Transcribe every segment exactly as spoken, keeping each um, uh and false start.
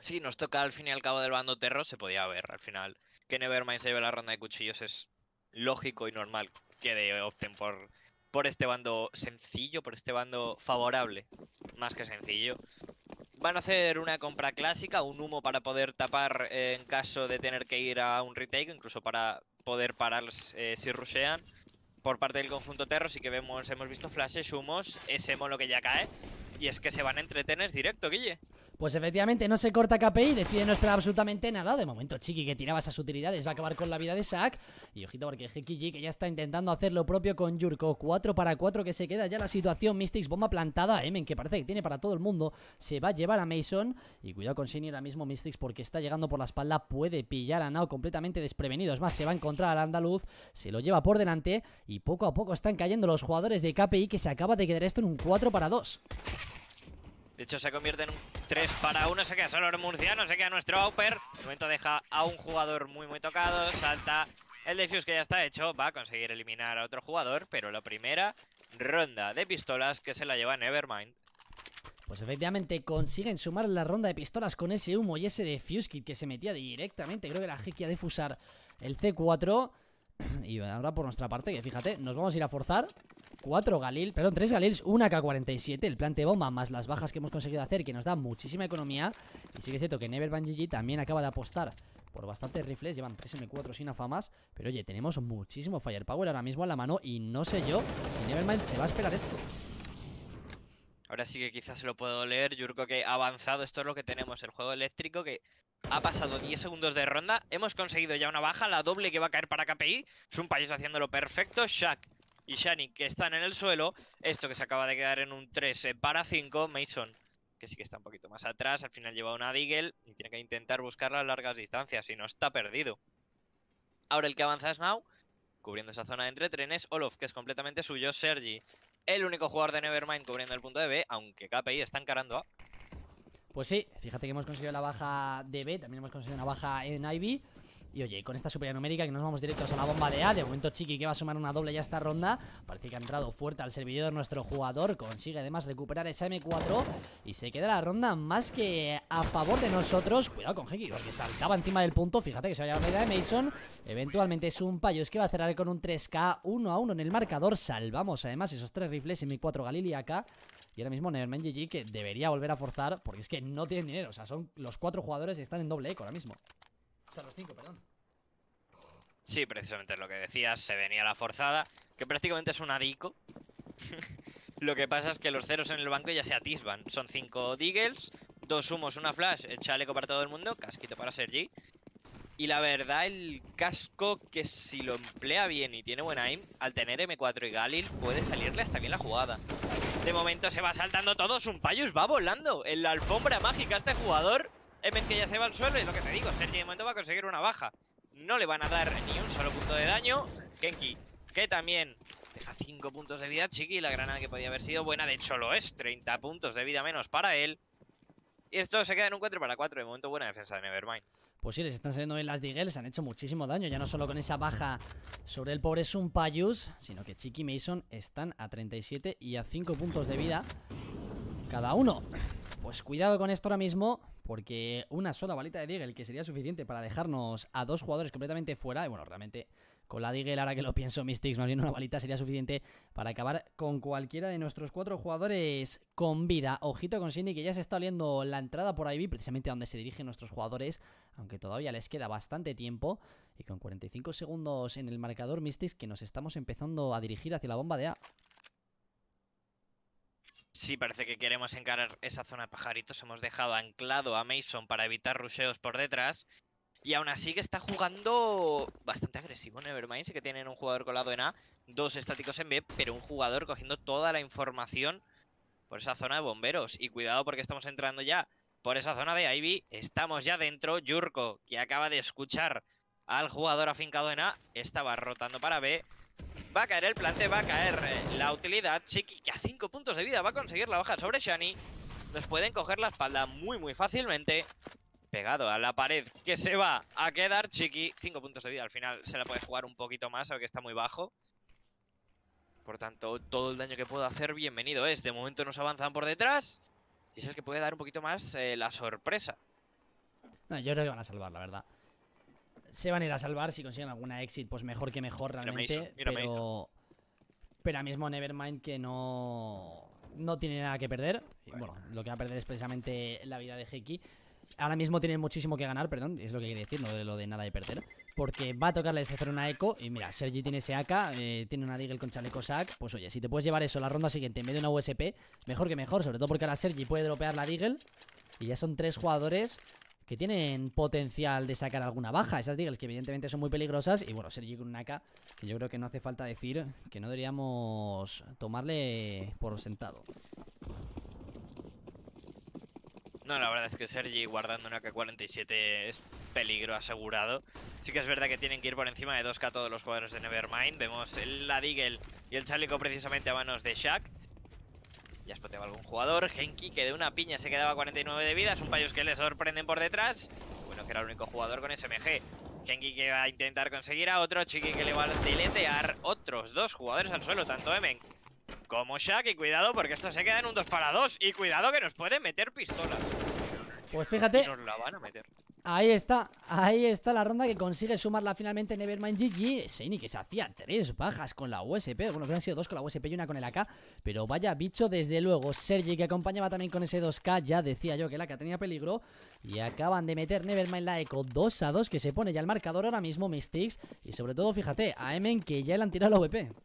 Sí, nos toca al fin y al cabo del bando Terro, se podía ver al final. Que Nevermind se lleve la ronda de cuchillos es lógico y normal que de opten por, por este bando sencillo, por este bando favorable, más que sencillo. Van a hacer una compra clásica, un humo para poder tapar eh, en caso de tener que ir a un retake, incluso para poder parar eh, si rushean. Por parte del conjunto Terro sí que vemos, hemos visto flashes, humos, ese lo que ya cae. Y es que se van a entretener directo, Guille. Pues efectivamente no se corta K P I, decide no esperar absolutamente nada. De momento Chiqui, que tiraba esas utilidades, va a acabar con la vida de Zack. Y ojito porque Hekiji, que ya está intentando hacer lo propio con Yurko. cuatro para cuatro, que se queda ya la situación. Mystics, bomba plantada. Emen, que parece que tiene para todo el mundo, se va a llevar a Mason. Y cuidado con Shinny ahora mismo, Mystics, porque está llegando por la espalda. Puede pillar a Nao completamente desprevenido. Es más, se va a encontrar al andaluz, se lo lleva por delante. Y poco a poco están cayendo los jugadores de K P I, que se acaba de quedar esto en un cuatro para dos. De hecho, se convierte en un tres para uno. Se queda solo el murciano, se queda nuestro Auper. De momento deja a un jugador muy, muy tocado. Salta el defuse que ya está hecho. Va a conseguir eliminar a otro jugador. Pero la primera ronda de pistolas que se la lleva Nevermind. Pues efectivamente consiguen sumar la ronda de pistolas con ese humo y ese defuse kit que se metía directamente. Creo que era Heki a defusar el C cuatro. Y ahora por nuestra parte, que fíjate, nos vamos a ir a forzar. cuatro Galil, perdón, tres Galils, una K cuarenta y siete, el plante bomba más las bajas que hemos conseguido hacer, que nos da muchísima economía. Y sí que es cierto que Nevermind G G también acaba de apostar por bastantes rifles, llevan tres M cuatro sin afamas. Pero oye, tenemos muchísimo firepower ahora mismo a la mano y no sé yo si Nevermind se va a esperar esto. Ahora sí que quizás se lo puedo leer. Yurko que ha avanzado. Esto es lo que tenemos. El juego eléctrico que ha pasado diez segundos de ronda. Hemos conseguido ya una baja. La doble que va a caer para K P I. Es un país haciéndolo perfecto. Shaq y Shani que están en el suelo. Esto que se acaba de quedar en un tres para cinco. Mason que sí que está un poquito más atrás. Al final lleva una Deagle y tiene que intentar buscarla a largas distancias. Si no, está perdido. Ahora el que avanza es Now, cubriendo esa zona de entretrenes. Olof, que es completamente suyo. Sergi, el único jugador de Nevermind cubriendo el punto de B, aunque K P I está encarando a... Pues sí, fíjate que hemos conseguido la baja de B, también hemos conseguido una baja en Ivy. Y oye, con esta superioridad numérica que nos vamos directos a la bomba de A. De momento Chiqui, que va a sumar una doble ya esta ronda. Parece que ha entrado fuerte al servidor nuestro jugador. Consigue además recuperar esa M cuatro. Y se queda la ronda más que a favor de nosotros. Cuidado con Heki, porque saltaba encima del punto. Fíjate que se va a llevar la idea de Mason. Eventualmente es un Payos que va a cerrar con un tres K, uno a uno en el marcador. Salvamos además esos tres rifles, M cuatro Galil y A K. Y ahora mismo Nevermind G G, que debería volver a forzar, porque es que no tienen dinero. O sea, son los cuatro jugadores y están en doble eco ahora mismo. O sea, los cinco, perdón. Sí, precisamente es lo que decías, se venía la forzada, que prácticamente es un adico. Lo que pasa es que los ceros en el banco ya se atisban. Son cinco Deagles, dos humos, una flash, el chaleco para todo el mundo, casquito para Sergi. Y la verdad, el casco, que si lo emplea bien y tiene buen aim, al tener M cuatro y Galil, puede salirle hasta bien la jugada. De momento se va saltando todos, un Payus va volando en la alfombra mágica este jugador. Emen que ya se va al suelo y lo que te digo, Sergi de momento va a conseguir una baja. No le van a dar ni un solo punto de daño. Genki, que también deja cinco puntos de vida. Chiqui, la granada que podía haber sido buena, de hecho lo es. treinta puntos de vida menos para él. Y esto se queda en un cuatro para cuatro. De momento buena defensa de Nevermind. Pues sí, les están saliendo bien las Deagles, han hecho muchísimo daño, ya no solo con esa baja sobre el pobre Sumpayus, sino que Chiqui y Mason están a treinta y siete y a cinco puntos de vida cada uno. Pues cuidado con esto ahora mismo, porque una sola balita de Deagle, que sería suficiente para dejarnos a dos jugadores completamente fuera. Y bueno, realmente con la Deagle, ahora que lo pienso, Mystics, más bien una balita sería suficiente para acabar con cualquiera de nuestros cuatro jugadores con vida. Ojito con Cindy, que ya se está oliendo la entrada por ahí, precisamente a donde se dirigen nuestros jugadores, aunque todavía les queda bastante tiempo. Y con cuarenta y cinco segundos en el marcador, Mystics, que nos estamos empezando a dirigir hacia la bomba de A. Sí, parece que queremos encarar esa zona de pajaritos. Hemos dejado anclado a Mason para evitar rusheos por detrás. Y aún así que está jugando bastante agresivo Nevermind. Sí que tienen un jugador colado en A, dos estáticos en B, pero un jugador cogiendo toda la información por esa zona de bomberos. Y cuidado porque estamos entrando ya por esa zona de Ivy. Estamos ya dentro. Yurko, que acaba de escuchar al jugador afincado en A, estaba rotando para B. Va a caer el plante, va a caer la utilidad. Chiqui, que a cinco puntos de vida va a conseguir la baja sobre Shani. Nos pueden coger la espalda muy, muy fácilmente. Pegado a la pared, que se va a quedar Chiqui. cinco puntos de vida, al final se la puede jugar un poquito más, aunque está muy bajo. Por tanto, todo el daño que pueda hacer, bienvenido es. De momento nos avanzan por detrás. Y es el que puede dar un poquito más eh, la sorpresa. No, yo creo que van a salvar, la verdad. Se van a ir a salvar, si consiguen alguna exit, pues mejor que mejor realmente. Mira Mason, mira pero... Mason. Pero ahora mismo Nevermind que no... No tiene nada que perder. Y, bueno, lo que va a perder es precisamente la vida de Heiki. Ahora mismo tiene muchísimo que ganar, perdón, es lo que quería decir, no de lo de nada de perder. Porque va a tocarles hacer una eco. Y mira, Sergi tiene ese A K, eh, tiene una Deagle con chaleco S A C. Pues oye, si te puedes llevar eso la ronda siguiente en vez de una U S P, mejor que mejor. Sobre todo porque ahora Sergi puede dropear la Deagle. Y ya son tres jugadores que tienen potencial de sacar alguna baja. Esas Deagles que evidentemente son muy peligrosas. Y bueno, Sergi con una A K, que yo creo que no hace falta decir que no deberíamos tomarle por sentado. No, la verdad es que Sergi guardando una K cuarenta y siete es peligro asegurado. Sí que es verdad que tienen que ir por encima de dos K todos los jugadores de Nevermind. Vemos el, la Deagle y el chaleco precisamente a manos de Shaq. Ya exploteaba algún jugador. Genki, que de una piña se quedaba cuarenta y nueve de vida. Es un payos que le sorprenden por detrás. Bueno, que era el único jugador con S M G. Genki que va a intentar conseguir a otro. Chiqui que le va a deletear otros dos jugadores al suelo, tanto Emen como Shaq. Y cuidado porque esto se queda en un dos para dos. Y cuidado que nos pueden meter pistolas. Pues fíjate, Y nos la van a meter. ahí está, ahí está la ronda que consigue sumarla finalmente Nevermind G G. Seini que se hacía tres bajas con la U S P. Bueno, que han sido dos con la U S P y una con el A K. Pero vaya bicho, desde luego. Sergi que acompañaba también con ese dos K. Ya decía yo que el A K tenía peligro. Y acaban de meter Nevermind la eco dos a dos, que se pone ya el marcador ahora mismo Mystics. Y sobre todo, fíjate, a Emen que ya le han tirado la V P.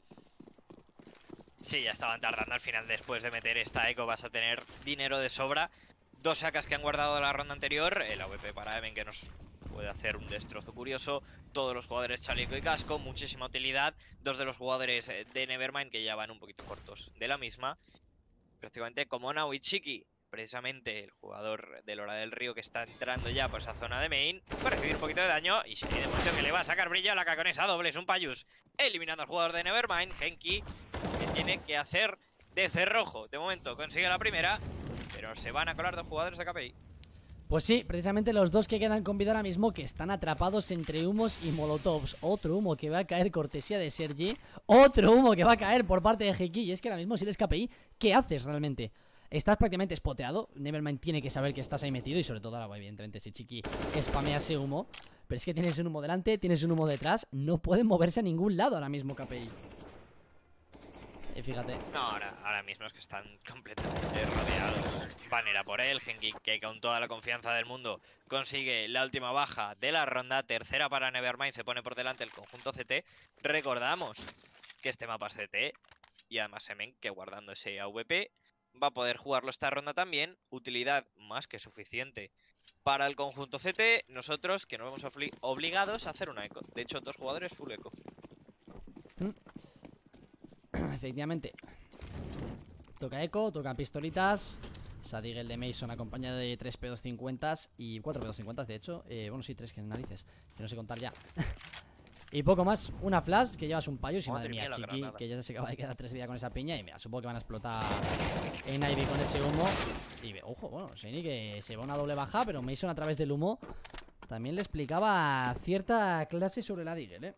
Sí, ya estaban tardando. Al final, después de meter esta eco, vas a tener dinero de sobra. Dos A Ks que han guardado de la ronda anterior. El A V P para Emen que nos puede hacer un destrozo curioso. Todos los jugadores chaleco y casco, muchísima utilidad. Dos de los jugadores de Nevermind que ya van un poquito cortos de la misma. Prácticamente como Nao y Chiqui, precisamente el jugador del Hora del Río que está entrando ya por esa zona de main. Va a recibir un poquito de daño y Shiny de momento que le va a sacar brillo a la K con esa doble. Es un Payus eliminando al jugador de Nevermind. Genki que tiene que hacer de cerrojo. De momento consigue la primera, pero se van a colar dos jugadores de K P I. Pues sí, precisamente los dos que quedan con vida ahora mismo, que están atrapados entre humos y molotovs. Otro humo que va a caer cortesía de Sergi. Otro humo que va a caer por parte de Heiki. Y es que ahora mismo si eres K P I, ¿qué haces realmente? Estás prácticamente spoteado. Nevermind tiene que saber que estás ahí metido. Y sobre todo ahora, evidentemente, si Chiqui spamea ese humo. Pero es que tienes un humo delante, tienes un humo detrás. No pueden moverse a ningún lado ahora mismo K P I. Y fíjate. No, ahora, ahora mismo es que están completamente rodeados. Van a ir a por él. Genki que con toda la confianza del mundo consigue la última baja de la ronda. Tercera para Nevermind. Se pone por delante el conjunto C T. Recordamos que este mapa es C T. Y además Semen que guardando ese A V P va a poder jugarlo esta ronda también. Utilidad más que suficiente para el conjunto C T. Nosotros que nos vemos obligados a hacer una eco. De hecho, dos jugadores full eco. ¿Mm? Efectivamente. Toca eco, toca pistolitas. Sadig el de Mason acompañado de tres P doscientos cincuenta y cuatro P doscientos cincuenta de hecho. eh, Bueno, sí, tres que narices, que no sé contar ya. Y poco más, una flash que llevas un payo. Y madre mía, Chiqui, que ya se acaba de quedar tres días con esa piña. Y mira, supongo que van a explotar en Ivy con ese humo. Y ojo, bueno, Shiny que se va una doble baja, pero Mason a través del humo también le explicaba cierta clase sobre la Deagle, eh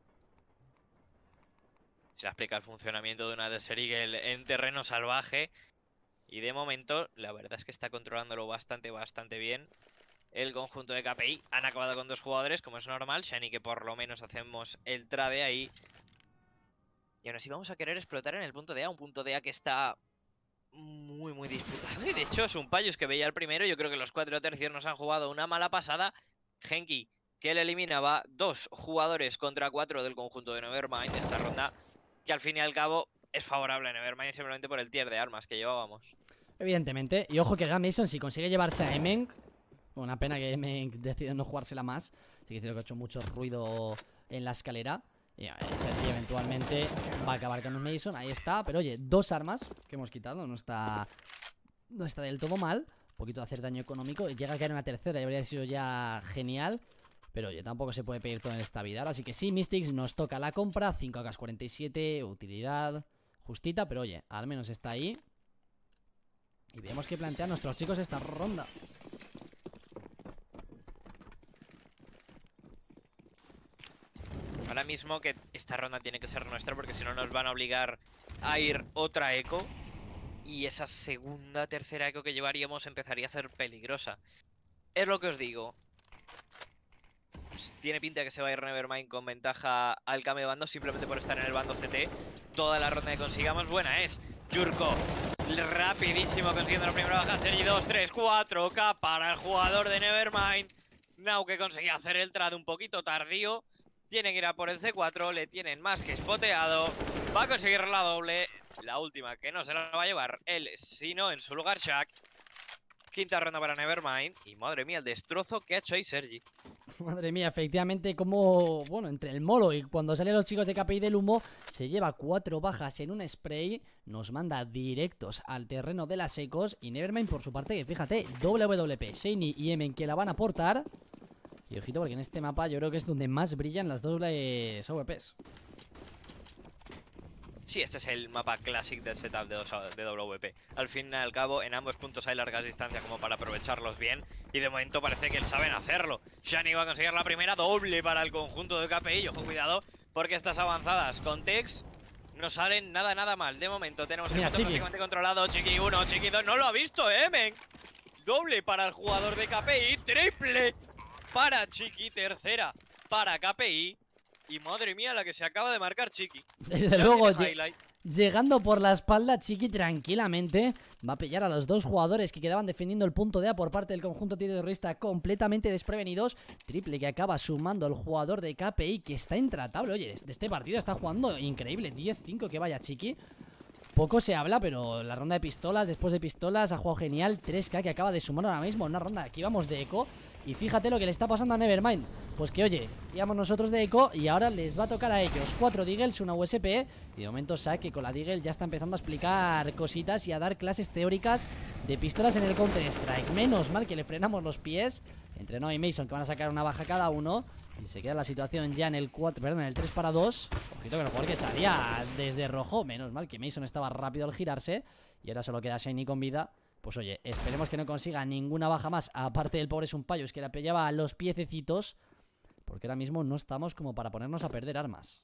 Se explica el funcionamiento de una Desert Eagle en terreno salvaje. Y de momento, la verdad es que está controlándolo bastante, bastante bien el conjunto de K P I. Han acabado con dos jugadores, como es normal. Shiny que por lo menos hacemos el trade ahí. Y aún así vamos a querer explotar en el punto de A. Un punto de A que está muy, muy disputado. Y de hecho es un Payus que veía el primero. Yo creo que los cuatro tercios nos han jugado una mala pasada. Genki que le eliminaba dos jugadores contra cuatro del conjunto de Nevermind esta ronda. Que al fin y al cabo es favorable a Nevermind simplemente por el tier de armas que llevábamos. Evidentemente. Y ojo que Gam Mason, si consigue llevarse a Emen, una pena que Emen decida no jugársela más. Sí que ha hecho mucho ruido en la escalera. Y Sergi eventualmente va a acabar con un Mason. Ahí está. Pero oye, dos armas que hemos quitado. No está, no está del todo mal. Un poquito de hacer daño económico. Llega a caer una tercera y habría sido ya genial. Pero oye, tampoco se puede pedir todo en esta vida. Así que sí, Mystics nos toca la compra. cinco A K cuarenta y siete, utilidad justita, pero oye, al menos está ahí. Y vemos que plantean nuestros chicos esta ronda. Ahora mismo que esta ronda tiene que ser nuestra porque si no nos van a obligar a ir otra eco. Y esa segunda, tercera eco que llevaríamos empezaría a ser peligrosa. es lo que os digo. Pues tiene pinta que se va a ir Nevermind con ventaja al cambio de bando simplemente por estar en el bando C T. Toda la ronda que consigamos buena es. Yurko, rapidísimo consiguiendo la primera baja. Sergi dos, tres, cuatro K para el jugador de Nevermind. Now que conseguía hacer el trade un poquito tardío. Tiene que ir a por el C cuatro, le tienen más que spoteado. Va a conseguir la doble. La última que no se la va a llevar él, sino en su lugar Shaq. Quinta ronda para Nevermind. Y madre mía, el destrozo que ha hecho ahí Sergi. Madre mía, efectivamente, como, bueno, entre el molo y cuando salen los chicos de K P I del humo, se lleva cuatro bajas en un spray, nos manda directos al terreno de las ecos. Y Nevermind por su parte, que fíjate, W W P, Shiny y Emen que la van a aportar. Y ojito, porque en este mapa yo creo que es donde más brillan las dobles A W Ps. Sí, este es el mapa clásico del setup de, dos, de W W P. Al fin y al cabo, en ambos puntos hay largas distancias como para aprovecharlos bien. Y de momento parece que saben hacerlo. Shani va a conseguir la primera doble para el conjunto de K P I. Ojo, cuidado, porque estas avanzadas con Tex no salen nada, nada mal. De momento tenemos el punto prácticamente controlado. Chiqui uno, Chiqui dos. No lo ha visto, eh, men. Doble para el jugador de K P I. Triple para Chiqui. Tercera para K P I. Y madre mía, la que se acaba de marcar Chiqui. Desde luego, llegando por la espalda, Chiqui tranquilamente va a pillar a los dos jugadores que quedaban defendiendo el punto de A por parte del conjunto terrorista completamente desprevenidos. Triple que acaba sumando el jugador de K P I, que está intratable. Oye, de este partido está jugando increíble. diez cinco que vaya Chiqui. Poco se habla, pero la ronda de pistolas, después de pistolas, ha jugado genial. tres K que acaba de sumar ahora mismo en una ronda. Aquí vamos de eco. Y fíjate lo que le está pasando a Nevermind. Pues que oye, íbamos nosotros de eco y ahora les va a tocar a ellos. Cuatro Deagles, una U S P. Y de momento Shaq, que con la Deagle ya está empezando a explicar cositas y a dar clases teóricas de pistolas en el Counter Strike. Menos mal que le frenamos los pies entre Noah y Mason, que van a sacar una baja cada uno. Y se queda la situación ya en el cuatro, perdón, en el tres para dos. Ojito con el jugador que salía desde rojo. Menos mal que Mason estaba rápido al girarse. Y ahora solo queda Shiny con vida. Pues oye, esperemos que no consiga ninguna baja más, aparte del pobre Sumpayus, que le pillaba los piececitos, porque ahora mismo no estamos como para ponernos a perder armas.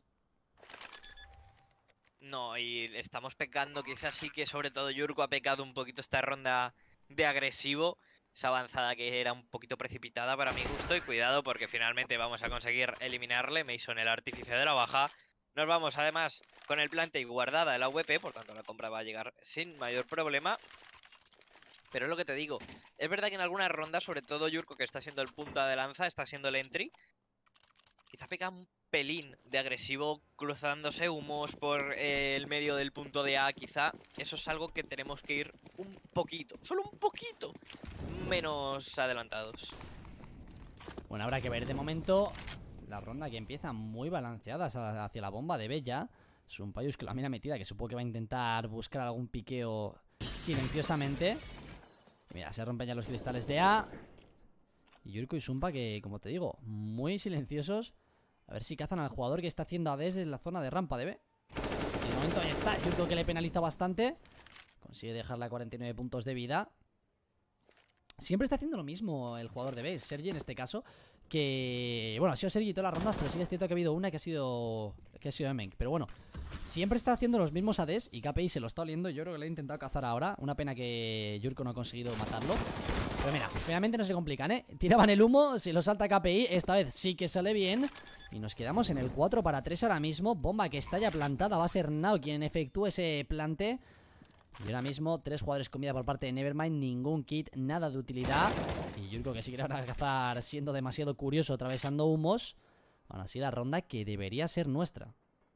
No, y estamos pecando, quizás sí que sobre todo Yurko ha pecado un poquito esta ronda de agresivo. Esa avanzada que era un poquito precipitada para mi gusto. Y cuidado, porque finalmente vamos a conseguir eliminarle. Mason, el artífice de la baja. Nos vamos además con el plante y guardada el A W P, por tanto la compra va a llegar sin mayor problema. Pero es lo que te digo, es verdad que en algunas rondas, sobre todo Yurko, que está siendo el punta de lanza, está siendo el entry, quizá pega un pelín de agresivo cruzándose humos por eh, el medio del punto de A, quizá eso es algo que tenemos que ir un poquito, solo un poquito, menos adelantados. Bueno, habrá que ver de momento la ronda que empieza muy balanceada hacia la bomba de Bella. Sumpayus que la mira metida, que supongo que va a intentar buscar algún piqueo silenciosamente. Mira, se rompen ya los cristales de A. Y Yurko y Sumpa que, como te digo, muy silenciosos. A ver si cazan al jugador que está haciendo A D desde la zona de rampa de B. Y de momento ahí está, Yurko que le penaliza bastante. Consigue dejarle a cuarenta y nueve puntos de vida. Siempre está haciendo lo mismo el jugador de B, Sergi en este caso. Que, bueno, ha sido Sergi todas las rondas, pero sí es cierto que ha habido una que ha sido Que ha sido Emenk, pero bueno, siempre está haciendo los mismos A Ds y K P I se lo está oliendo. Yo creo que le he intentado cazar ahora. Una pena que Yurko no ha conseguido matarlo. Pero mira, finalmente no se complican, ¿eh? Tiraban el humo, se lo salta K P I. Esta vez sí que sale bien. Y nos quedamos en el cuatro para tres ahora mismo. Bomba que está ya plantada, va a ser Nao quien efectúe ese plante. Y ahora mismo tres jugadores con vida por parte de Nevermind. Ningún kit, nada de utilidad. Y Yurko que sí que ahora cazar siendo demasiado curioso, atravesando humos. Aún así la ronda que debería ser nuestra.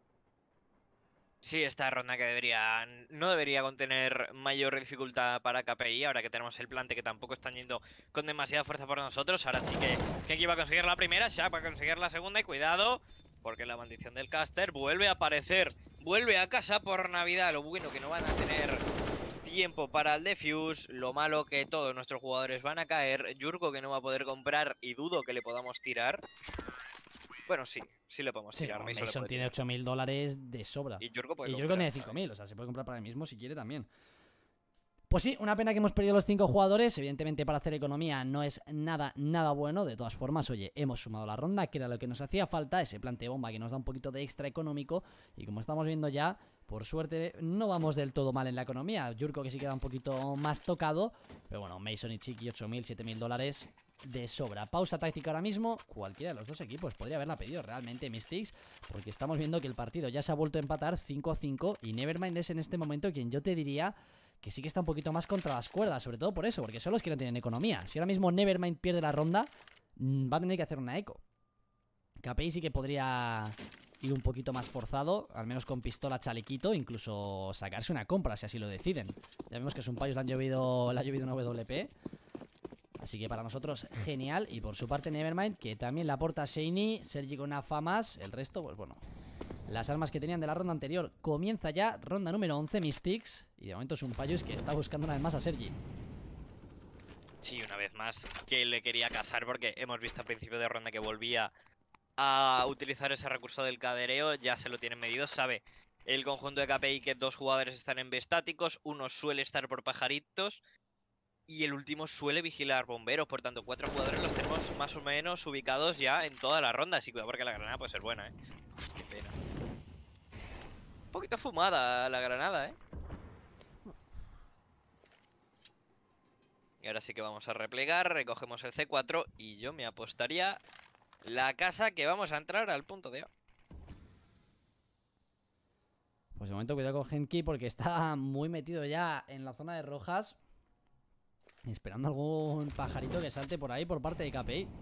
Sí, esta ronda que debería no debería contener mayor dificultad para K P I. Ahora que tenemos el plante que tampoco están yendo con demasiada fuerza por nosotros. Ahora sí que Keki va a conseguir la primera, Shaq va a conseguir la segunda. Y cuidado, porque la maldición del caster vuelve a aparecer. Vuelve a casa por Navidad. Lo bueno que no van a tener tiempo para el defuse. Lo malo que todos nuestros jugadores van a caer. Yurko que no va a poder comprar y dudo que le podamos tirar. Bueno, sí, sí le podemos sí, tirar. Mason, Mason tiene ocho mil dólares de sobra. Y Yurko puede y Yurko tiene cinco mil, o sea, se puede comprar para él mismo si quiere también. Pues sí, una pena que hemos perdido los cinco jugadores. Evidentemente para hacer economía no es nada, nada bueno. De todas formas, oye, hemos sumado la ronda, que era lo que nos hacía falta. Ese plante de bomba que nos da un poquito de extra económico. Y como estamos viendo ya, por suerte, no vamos del todo mal en la economía. Yurko que sí queda un poquito más tocado. Pero bueno, Mason y Chiqui, ocho mil, siete mil dólares. de sobra. Pausa táctica ahora mismo. Cualquiera de los dos equipos podría haberla pedido realmente Mystics, porque estamos viendo que el partido ya se ha vuelto a empatar cinco a cinco y Nevermind es en este momento quien yo te diría que sí que está un poquito más contra las cuerdas, sobre todo por eso, porque son los que no tienen economía. Si ahora mismo Nevermind pierde la ronda, va a tener que hacer una eco. K P I sí que podría ir un poquito más forzado, al menos con pistola, chalequito, incluso sacarse una compra si así lo deciden. Ya vemos que es un Payus, le han llovido, le ha llovido una W P, así que para nosotros genial. Y por su parte Nevermind, que también le aporta Shiny, Sergi con una famas, el resto pues bueno, las armas que tenían de la ronda anterior. Comienza ya ronda número once Mystics, y de momento es un Payus que está buscando una vez más a Sergi. Sí, una vez más, que le quería cazar porque hemos visto al principio de ronda que volvía a utilizar ese recurso del cadereo, ya se lo tienen medido, sabe el conjunto de K P I que dos jugadores están en B estáticos, uno suele estar por pajaritos y el último suele vigilar bomberos, por tanto cuatro jugadores los tenemos más o menos ubicados ya en toda la ronda, así que cuidado porque la granada puede ser buena, eh. Uf, qué pena. Un poquito fumada la granada, eh. Y ahora sí que vamos a replegar, recogemos el C cuatro y yo me apostaría la casa que vamos a entrar al punto de A. Pues de momento cuidado con Genki porque está muy metido ya en la zona de rojas, esperando algún pajarito que salte por ahí por parte de K P I.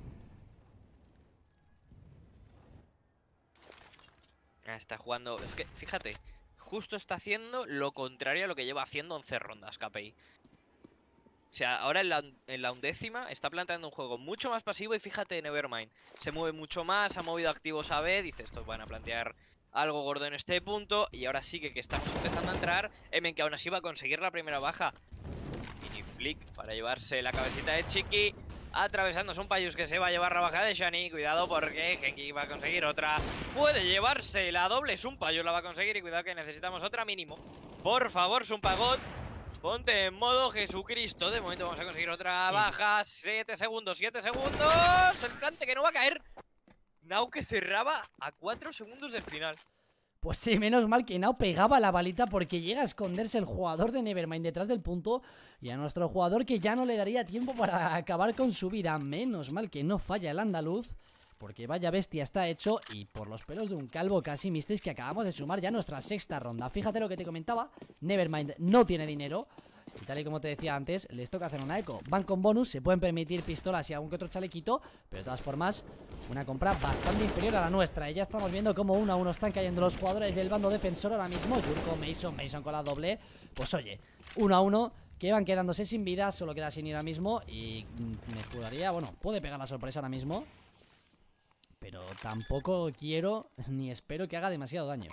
Ah, está jugando, es que fíjate, justo está haciendo lo contrario a lo que lleva haciendo once rondas K P I. O sea, ahora en la, en la undécima está planteando un juego mucho más pasivo y fíjate, Nevermind se mueve mucho más, ha movido activos a B, dice estos van a plantear algo gordo en este punto y ahora sí que, que estamos empezando a entrar. Emen que aún así va a conseguir la primera baja. Mini flick para llevarse la cabecita de Chiqui, atravesándose un Payus que se va a llevar la baja de Shani. Cuidado porque Genki va a conseguir otra, puede llevarse la doble, Sumpayus la va a conseguir y cuidado que necesitamos otra mínimo. Por favor, Sumpagot, ponte en modo Jesucristo. De momento vamos a conseguir otra baja. siete segundos, siete segundos. El plante que no va a caer. Nau que cerraba a cuatro segundos del final. Pues sí, menos mal que Nau pegaba la balita porque llega a esconderse el jugador de Nevermind detrás del punto y a nuestro jugador que ya no le daría tiempo para acabar con su vida. Menos mal que no falla el andaluz, porque vaya bestia está hecho y por los pelos de un calvo casi Mystics, que acabamos de sumar ya nuestra sexta ronda. Fíjate lo que te comentaba, Nevermind no tiene dinero y tal y como te decía antes, les toca hacer una eco. Van con bonus, se pueden permitir pistolas y algún que otro chalequito, pero de todas formas una compra bastante inferior a la nuestra. Y ya estamos viendo cómo uno a uno están cayendo los jugadores del bando defensor ahora mismo. Yurko, Mason, Mason con la doble. Pues oye, uno a uno que van quedándose sin vida, solo queda sin ir ahora mismo y me jugaría, bueno, puede pegar la sorpresa ahora mismo, pero tampoco quiero ni espero que haga demasiado daño.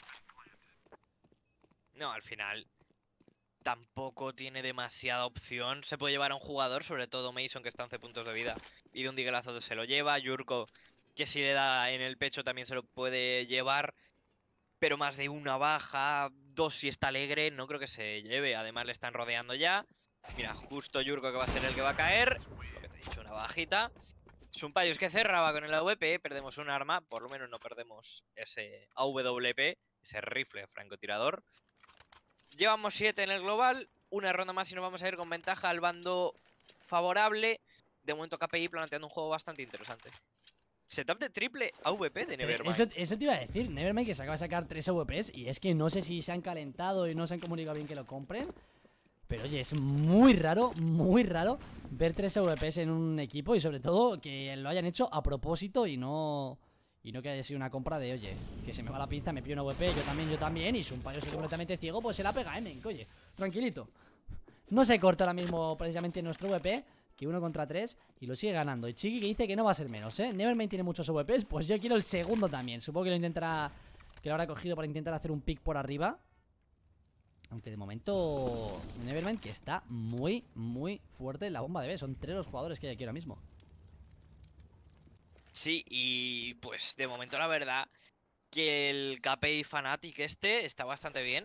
No, al final tampoco tiene demasiada opción. Se puede llevar a un jugador, sobre todo Mason que está a once puntos de vida y de un digelazo se lo lleva. Yurko que si le da en el pecho también se lo puede llevar, pero más de una baja, dos si está alegre, no creo que se lleve. Además le están rodeando ya. Mira, justo Yurko que va a ser el que va a caer. Lo que te he dicho, una bajita. Sumpayus que cerraba con el A W P, perdemos un arma, por lo menos no perdemos ese A W P, ese rifle francotirador. Llevamos siete en el global, una ronda más y nos vamos a ir con ventaja al bando favorable. De momento K P I planteando un juego bastante interesante. Setup de triple A W P de Nevermind. Eso, eso te iba a decir, Nevermind que se acaba de sacar tres A W Ps y es que no sé si se han calentado y no se han comunicado bien que lo compren. Pero oye, es muy raro, muy raro ver tres A W Ps en un equipo y sobre todo que lo hayan hecho a propósito y no... Y no que haya sido una compra de, oye, que se me va la pinza, me pido una A W P, yo también, yo también. Y si un payo soy completamente ciego, pues se la pega Emen, oye, tranquilito. No se corta ahora mismo precisamente nuestro A W P, que uno contra tres, y lo sigue ganando. Y Chiqui que dice que no va a ser menos, ¿eh? Nevermind tiene muchos A W Ps, pues yo quiero el segundo también. Supongo que lo intentará, que lo habrá cogido para intentar hacer un pick por arriba. Aunque de momento Nevermind que está muy, muy fuerte en la bomba de B. Son tres los jugadores que hay aquí ahora mismo. Sí, y pues de momento la verdad que el K P I Fnatic este está bastante bien.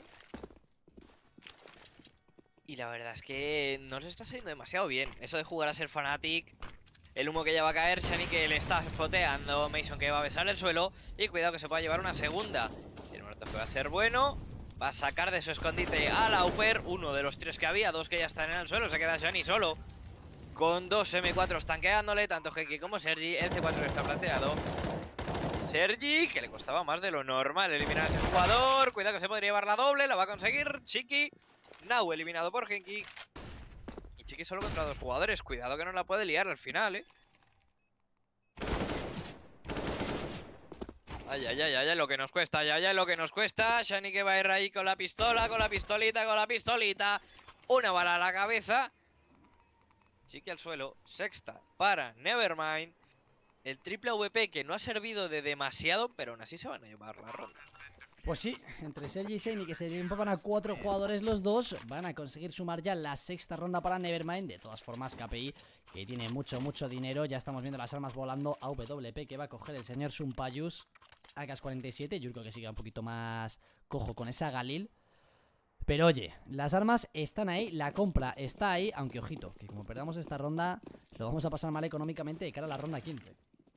Y la verdad es que no les está saliendo demasiado bien. Eso de jugar a ser Fnatic, el humo que ya va a caer, Shani que le está foteando, Mason que va a besar el suelo. Y cuidado que se pueda llevar una segunda. El molotov que va a ser bueno. Va a sacar de su escondite a Lauper, uno de los tres que había, dos que ya están en el suelo. Se queda Shani solo con dos eme cuatro tanqueándole, tanto Genki como Sergi. El ce cuatro está planteado. Sergi, que le costaba más de lo normal eliminar a ese jugador. Cuidado que se podría llevar la doble, la va a conseguir Chiqui. Now eliminado por Genki. Y Chiqui solo contra dos jugadores. Cuidado que no la puede liar al final, eh. Ay, ay, ay, ay, lo que nos cuesta, ay, ay, ay, lo que nos cuesta. Shani que va a ir ahí con la pistola, con la pistolita, con la pistolita. Una bala a la cabeza. Chiqui al suelo. Sexta para Nevermind. El triple A W P que no ha servido de demasiado, pero aún así se van a llevar la ronda. Pues sí, entre Sergi y Shani, que se empapan a cuatro jugadores los dos, van a conseguir sumar ya la sexta ronda para Nevermind. De todas formas, K P I, que tiene mucho, mucho dinero. Ya estamos viendo las armas volando. A W P que va a coger el señor Sumpayus. A K cuarenta y siete, yo creo que sigue un poquito más cojo con esa Galil. Pero oye, las armas están ahí, la compra está ahí. Aunque ojito, que como perdamos esta ronda, lo vamos a pasar mal económicamente de cara a la ronda quince.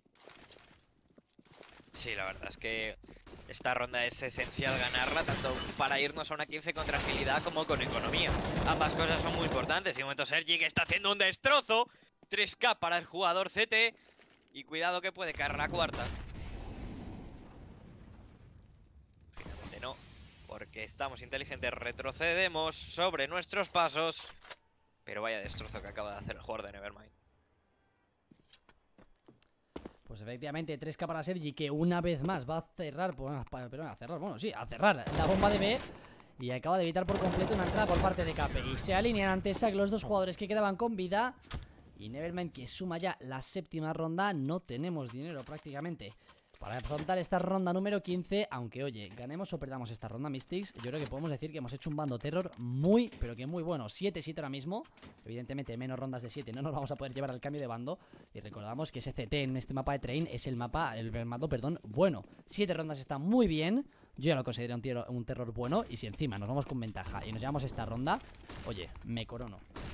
Sí, la verdad es que esta ronda es esencial ganarla, tanto para irnos a una quince con tranquilidad como con economía. Ambas cosas son muy importantes. Y de momento Sergi que está haciendo un destrozo. tres K para el jugador C T. Y cuidado que puede caer la cuarta. Finalmente no, porque estamos inteligentes, retrocedemos sobre nuestros pasos. Pero vaya destrozo que acaba de hacer el jugador de Nevermind. Pues efectivamente, tres K para Sergi, que una vez más va a cerrar, bueno, perdón, a cerrar, bueno, sí, a cerrar la bomba de B. Y acaba de evitar por completo una entrada por parte de K P I. Se alinean ante Shaq los dos jugadores que quedaban con vida. Y Nevermind que suma ya la séptima ronda. No tenemos dinero prácticamente para afrontar esta ronda número quince. Aunque oye, ganemos o perdamos esta ronda, Mystics, yo creo que podemos decir que hemos hecho un bando terror muy, pero que muy bueno. siete siete ahora mismo. Evidentemente menos rondas de siete no nos vamos a poder llevar al cambio de bando. Y recordamos que ese C T en este mapa de Train es el mapa, el mando, perdón, bueno. siete rondas está muy bien. Yo ya lo considero un, tiro, un terror bueno. Y si encima nos vamos con ventaja y nos llevamos esta ronda, oye, me corono.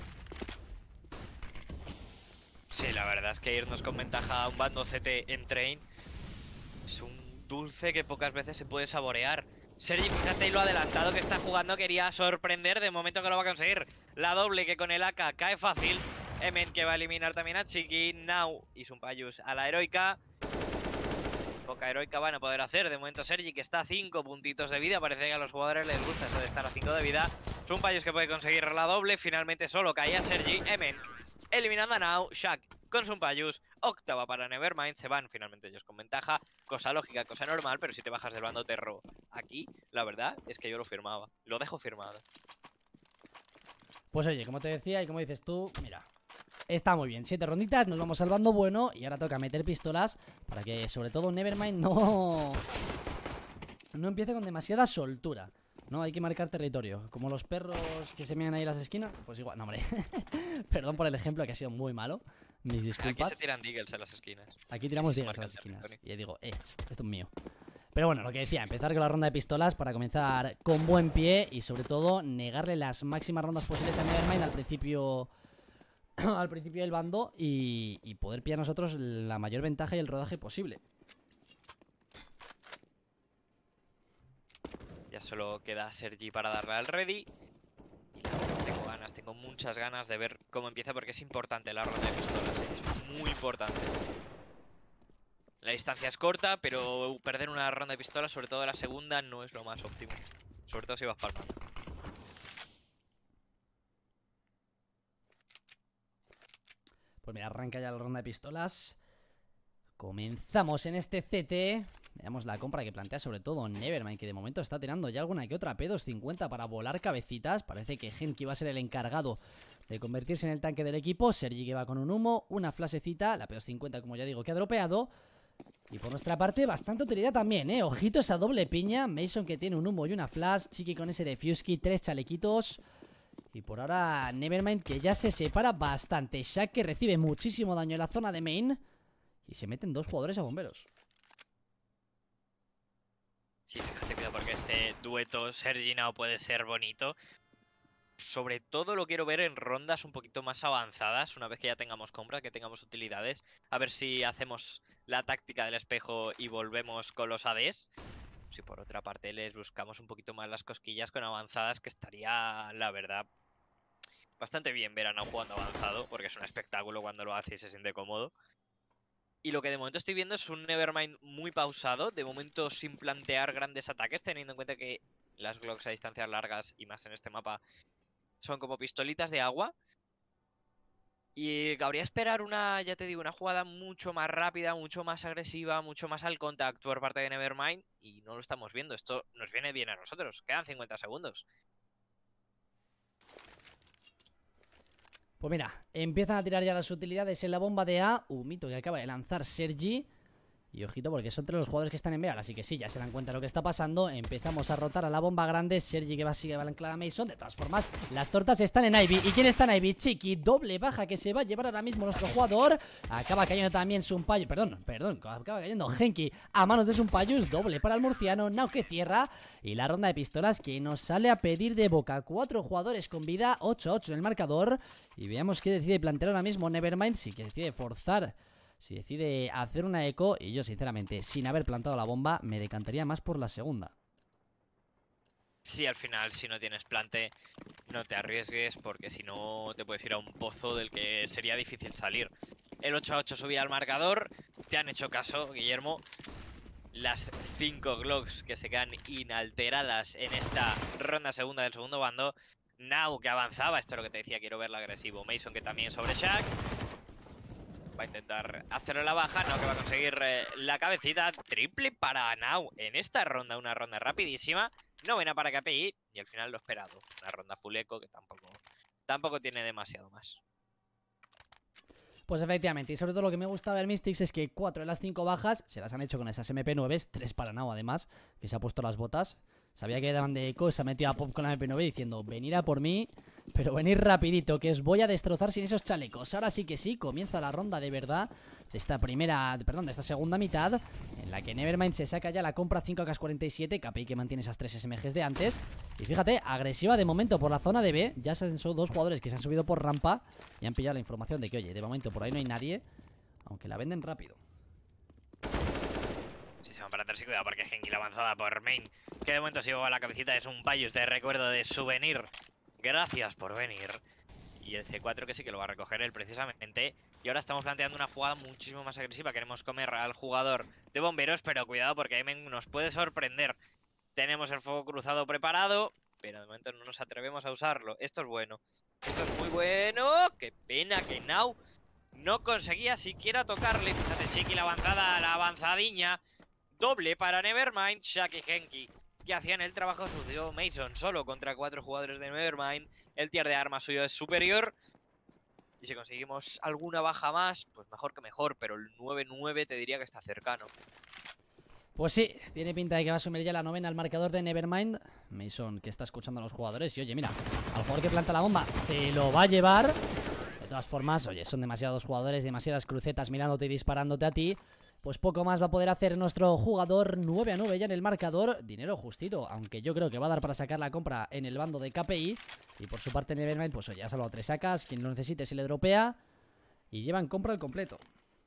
Sí, la verdad es que irnos con ventaja a un bando C T en Train es un dulce que pocas veces se puede saborear. Sergi, fíjate, y lo adelantado que está jugando, quería sorprender, de momento que lo va a conseguir. La doble que con el A K cae fácil. Emen que va a eliminar también a Chiqui. Now y Sumpayus a la heroica. Poca heroica van a poder hacer. De momento Sergi que está a cinco puntitos de vida. Parece que a los jugadores les gusta eso de estar a cinco de vida. Sumpayus que puede conseguir la doble. Finalmente solo caía Sergi. Emen eliminando a Now. Shaq con Sumpayus. Octava para Nevermind. Se van finalmente ellos con ventaja. Cosa lógica, cosa normal. Pero si te bajas del bando terro aquí, la verdad es que yo lo firmaba. Lo dejo firmado. Pues oye, como te decía y como dices tú, mira, está muy bien, siete ronditas, nos vamos al bando bueno. Y ahora toca meter pistolas para que sobre todo Nevermind no No empiece con demasiada soltura. No, hay que marcar territorio. Como los perros que se mean ahí en las esquinas. Pues igual, no hombre. Perdón por el ejemplo, que ha sido muy malo. Mis disculpas. Aquí se tiran deagles en las esquinas. Aquí tiramos deagles en las esquinas. Y yo digo, eh, esto es mío. Pero bueno, lo que decía, empezar con la ronda de pistolas para comenzar con buen pie. Y sobre todo, negarle las máximas rondas posibles a Nevermind al principio al principio del bando. Y, y poder pillar nosotros la mayor ventaja y el rodaje posible. Ya solo queda Sergi para darle al ready. Y la verdad, tengo ganas, tengo muchas ganas de ver cómo empieza, porque es importante la ronda de pistolas, es muy importante. La distancia es corta, pero perder una ronda de pistolas, sobre todo la segunda, no es lo más óptimo. Sobre todo si vas palmando. Pues mira, arranca ya la ronda de pistolas. Comenzamos en este C T. Veamos la compra que plantea sobre todo Nevermind, que de momento está tirando ya alguna que otra P doscientos cincuenta para volar cabecitas. Parece que Genki va a ser el encargado de convertirse en el tanque del equipo. Sergi que va con un humo, una flasecita. La P doscientos cincuenta, como ya digo, que ha dropeado. Y por nuestra parte, bastante utilidad también, ¿eh? Ojito esa doble piña. Mason que tiene un humo y una flash. Chiqui con ese defuse kit, tres chalequitos. Y por ahora Nevermind que ya se separa bastante. Shaq que recibe muchísimo daño en la zona de main. Y se meten dos jugadores a bomberos. Sí, fíjate, cuidado, porque este dueto Sergi-Now puede ser bonito. Sobre todo lo quiero ver en rondas un poquito más avanzadas, una vez que ya tengamos compra, que tengamos utilidades. A ver si hacemos la táctica del espejo y volvemos con los A Ds. Si por otra parte les buscamos un poquito más las cosquillas con avanzadas, que estaría, la verdad, bastante bien ver a Nau jugando avanzado, porque es un espectáculo cuando lo hace y se siente cómodo. Y lo que de momento estoy viendo es un Nevermind muy pausado, de momento sin plantear grandes ataques, teniendo en cuenta que las Glocks a distancias largas, y más en este mapa, son como pistolitas de agua. Y cabría esperar una, ya te digo, una jugada mucho más rápida, mucho más agresiva, mucho más al contact por parte de Nevermind. Y no lo estamos viendo. Esto nos viene bien a nosotros. Quedan cincuenta segundos. Pues mira, empiezan a tirar ya las utilidades en la bomba de A. Un mito que acaba de lanzar Sergi. Y ojito porque son tres los jugadores que están en B. Así que sí, ya se dan cuenta de lo que está pasando. Empezamos a rotar a la bomba grande. Sergi que va a seguir a anclar a Mason. De todas formas, las tortas están en Ivy. ¿Y quién está en Ivy? Chiqui, doble baja que se va a llevar ahora mismo nuestro jugador. Acaba cayendo también Sumpayus. Perdón, perdón, acaba cayendo Genki a manos de Sumpayus. Doble para el murciano. Nau que cierra. Y la ronda de pistolas que nos sale a pedir de boca. Cuatro jugadores con vida. ocho a ocho en el marcador. Y veamos qué decide plantear ahora mismo Nevermind. Si que decide forzar, si decide hacer una eco. Y yo sinceramente, sin haber plantado la bomba, me decantaría más por la segunda. Sí, al final, si no tienes plante, no te arriesgues, porque si no te puedes ir a un pozo del que sería difícil salir. El ocho a ocho subía al marcador. Te han hecho caso, Guillermo. Las cinco Glocks que se quedan inalteradas en esta ronda segunda del segundo bando. Nau que avanzaba, esto es lo que te decía, quiero verlo agresivo. Mason que también sobre Shaq. Va a intentar hacerlo la baja, Nau que va a conseguir eh, la cabecita. Triple para Nau en esta ronda, una ronda rapidísima. Novena para K P I y al final lo esperado. Una ronda full eco que tampoco, tampoco tiene demasiado más. Pues efectivamente, y sobre todo lo que me gusta ver Mystics es que cuatro de las cinco bajas se las han hecho con esas M P nueve, tres para Nau además, que se ha puesto las botas. Sabía que daban de eco, se ha metido a pop con la M P nueve diciendo, venid a por mí, pero venid rapidito, que os voy a destrozar sin esos chalecos. Ahora sí que sí, comienza la ronda de verdad de esta primera, perdón, de esta segunda mitad, en la que Nevermind se saca ya la compra cinco A K cuarenta y siete, K P I que mantiene esas tres S M Gs de antes. Y fíjate, agresiva de momento por la zona de B, ya son dos jugadores que se han subido por rampa y han pillado la información de que, oye, de momento por ahí no hay nadie, aunque la venden rápido. Para atrás y cuidado porque Genki la avanzada por Main, que de momento se lleva la cabecita de Sumpayus de recuerdo de souvenir. Gracias por venir. Y el C cuatro que sí que lo va a recoger él precisamente. Y ahora estamos planteando una jugada muchísimo más agresiva. Queremos comer al jugador de bomberos, pero cuidado porque Emen nos puede sorprender. Tenemos el fuego cruzado preparado, pero de momento no nos atrevemos a usarlo. Esto es bueno. Esto es muy bueno. Qué pena que Nau no conseguía siquiera tocarle. Fíjate, Chiqui la avanzada, la avanzadiña. Doble para Nevermind, Shaq y Genki, que hacían el trabajo sucio. Mason solo contra cuatro jugadores de Nevermind. El tier de armas suyo es superior. Y si conseguimos alguna baja más, pues mejor que mejor. Pero el nueve nueve te diría que está cercano. Pues sí, tiene pinta de que va a asumir ya la novena al marcador de Nevermind. Mason que está escuchando a los jugadores. Y oye, mira, al jugador que planta la bomba se lo va a llevar. De todas formas, oye, son demasiados jugadores, demasiadas crucetas mirándote y disparándote a ti. Pues poco más va a poder hacer nuestro jugador. Nueve a nueve ya en el marcador. Dinero justito, aunque yo creo que va a dar para sacar la compra en el bando de K P I. Y por su parte Nevermind, pues oye, ha salvado tres sacas. Quien lo necesite se le dropea. Y llevan compra al completo.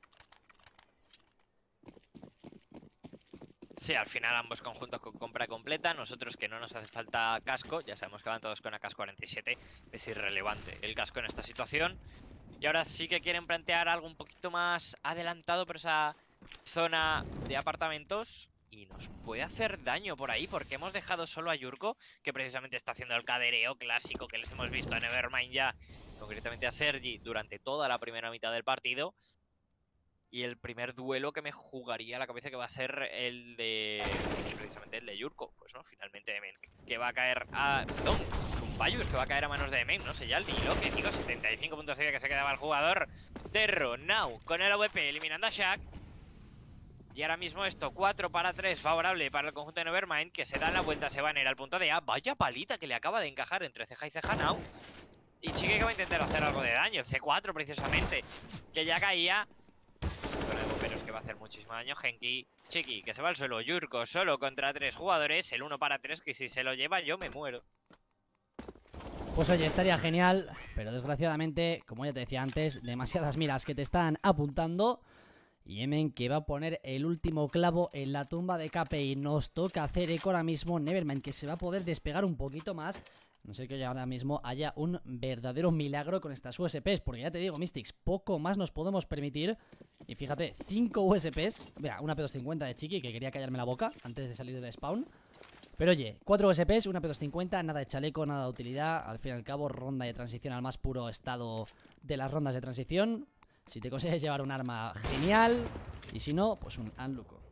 Sí, al final ambos conjuntos con compra completa. Nosotros que no nos hace falta casco. Ya sabemos que van todos con A K cuarenta y siete. Es irrelevante el casco en esta situación. Y ahora sí que quieren plantear algo un poquito más adelantado por esa zona de apartamentos. Y nos puede hacer daño por ahí, porque hemos dejado solo a Yurko, que precisamente está haciendo el cadereo clásico que les hemos visto a Nevermind ya, concretamente a Sergi, durante toda la primera mitad del partido. Y el primer duelo que me jugaría a la cabeza que va a ser el de... precisamente el de Yurko. Pues no, finalmente Emen, que va a caer a... Perdón, Sumpayus, que va a caer a manos de Emen, no sé ya el hilo, que digo, setenta y cinco puntos de vida que se quedaba el jugador. Terro, Nau, con el A W P eliminando a Shaq. Y ahora mismo esto, cuatro para tres, favorable para el conjunto de Nevermind, que se da la vuelta, se van a ir al punto de A. Vaya palita que le acaba de encajar entre ceja y ceja Nau. Y Chiqui que va a intentar hacer algo de daño, C cuatro precisamente, que ya caía. Con el bomberos que va a hacer muchísimo daño. Genki, Chiqui, que se va al suelo. Yurko solo contra tres jugadores. El uno para tres, que si se lo lleva yo me muero. Pues oye, estaría genial, pero desgraciadamente, como ya te decía antes, demasiadas miras que te están apuntando. Y Emen que va a poner el último clavo en la tumba de K P I. Nos toca hacer eco ahora mismo. Nevermind que se va a poder despegar un poquito más. No sé que ahora mismo haya un verdadero milagro con estas U S Ps. Porque ya te digo, Mystics, poco más nos podemos permitir. Y fíjate, cinco U S Ps. Mira, una P doscientos cincuenta de Chiqui, que quería callarme la boca antes de salir del spawn. Pero oye, cuatro U S Ps, una P doscientos cincuenta, nada de chaleco, nada de utilidad. Al fin y al cabo, ronda de transición al más puro estado de las rondas de transición. Si te consigues llevar un arma, genial. Y si no, pues un unluco.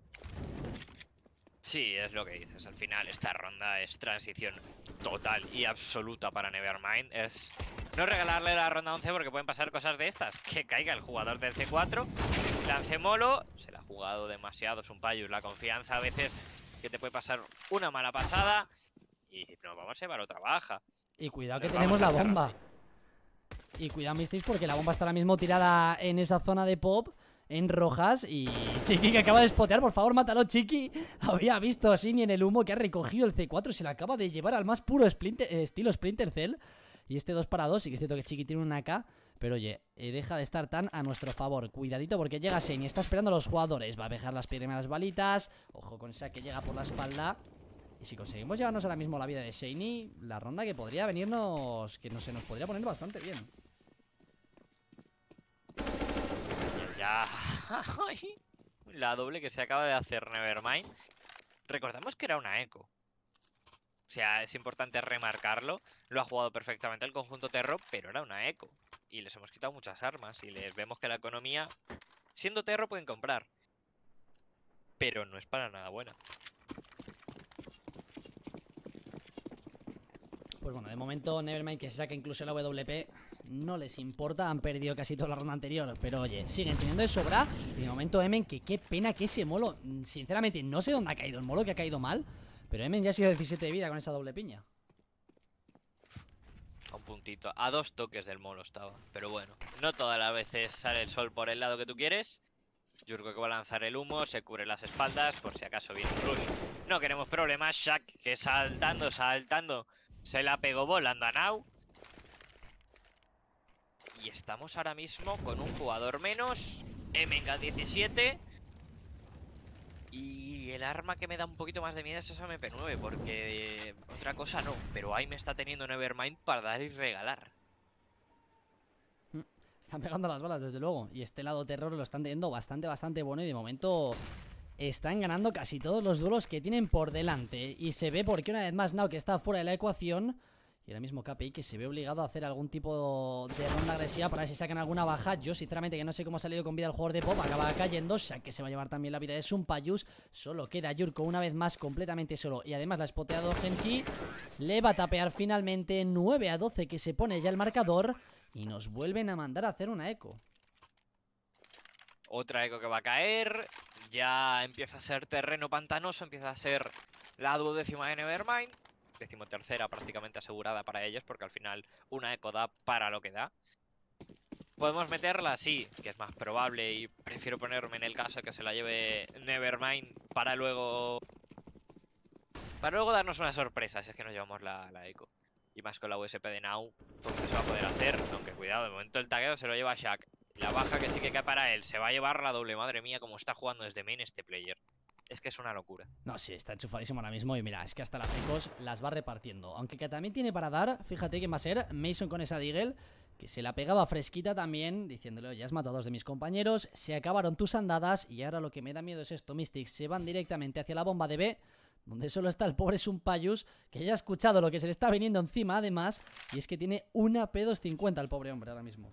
Sí, es lo que dices. Al final, esta ronda es transición total y absoluta para Nevermind. Es no regalarle la ronda once porque pueden pasar cosas de estas. Que caiga el jugador del C cuatro, lance molo. Se la ha jugado demasiado Sumpayus. La confianza a veces que te puede pasar una mala pasada y nos vamos a llevar otra baja. Y cuidado que Nos tenemos la vamos a bomba. Y cuidado, Mystics, porque la bomba está ahora mismo tirada en esa zona de pop. En rojas y Chiqui que acaba de spotear, por favor, mátalo, Chiqui. Había visto a Sini en el humo que ha recogido el C cuatro y se la acaba de llevar al más puro Splinter, eh, estilo Splinter Cell. Y este dos para dos, sí que es cierto que Chiqui tiene una A K, pero oye, eh, deja de estar tan a nuestro favor. Cuidadito porque llega Sini, está esperando a los jugadores. Va a dejar las primeras balitas. Ojo con esa que llega por la espalda. Y si conseguimos llevarnos ahora mismo la vida de Shani, la ronda que podría venirnos, que no se nos podría poner bastante bien. Ya. La doble que se acaba de hacer Nevermind. Recordamos que era una eco. O sea, es importante remarcarlo. Lo ha jugado perfectamente el conjunto Terro, pero era una eco. Y les hemos quitado muchas armas. Y les vemos que la economía, siendo Terro, pueden comprar. Pero no es para nada buena. Pues bueno, de momento Nevermind que se saca incluso la W P. No les importa, han perdido casi toda la ronda anterior. Pero oye, siguen teniendo de sobra. Y de momento Emen, que qué pena que ese molo. Sinceramente, no sé dónde ha caído el molo, que ha caído mal. Pero Emen ya ha sido diecisiete de vida con esa doble piña. A un puntito, a dos toques del molo estaba. Pero bueno, no todas las veces sale el sol por el lado que tú quieres. Yurko que va a lanzar el humo, se cubre las espaldas por si acaso viene un rush. No queremos problemas. Shaq que saltando, saltando, se la pegó volando a Nau. Y estamos ahora mismo con un jugador menos. Emenga diecisiete. Y el arma que me da un poquito más de miedo es esa M P nueve. Porque otra cosa no. Pero ahí me está teniendo Nevermind para dar y regalar. Están pegando las balas, desde luego. Y este lado terror lo están teniendo bastante, bastante bueno. Y de momento están ganando casi todos los duelos que tienen por delante. Y se ve porque una vez más Nau que está fuera de la ecuación. Y ahora mismo K P I que se ve obligado a hacer algún tipo de ronda agresiva para ver si sacan alguna baja. Yo sinceramente que no sé cómo ha salido con vida el jugador de Pop. Acaba cayendo, Shaq que se va a llevar también la vida de Sumpayus. Solo queda Yurko una vez más completamente solo. Y además la ha spoteado Genki. Le va a tapear finalmente. Nueve a doce que se pone ya el marcador. Y nos vuelven a mandar a hacer una eco. Otra eco que va a caer. Ya empieza a ser terreno pantanoso. Empieza a ser la duodécima de Nevermind. Decimotercera prácticamente asegurada para ellos, porque al final una eco da para lo que da. ¿Podemos meterla? Sí, que es más probable y prefiero ponerme en el caso que se la lleve Nevermind para luego... Para luego darnos una sorpresa, si es que nos llevamos la, la eco. Y más con la U S P de Nau, porque se va a poder hacer, aunque cuidado, de momento el tagueo se lo lleva Shaq. La baja que sí que cae para él, se va a llevar la doble, madre mía, como está jugando desde main este player. Es que es una locura. No, sí, está enchufadísimo ahora mismo. Y mira, es que hasta las ecos las va repartiendo. Aunque que también tiene para dar, fíjate que va a ser Mason con esa Deagle, que se la pegaba fresquita también, diciéndole, ya has matado a dos de mis compañeros, se acabaron tus andadas. Y ahora lo que me da miedo es esto, Mystics se van directamente hacia la bomba de B, donde solo está el pobre Sumpayus, que ya ha escuchado lo que se le está viniendo encima además. Y es que tiene una P doscientos cincuenta el pobre hombre ahora mismo.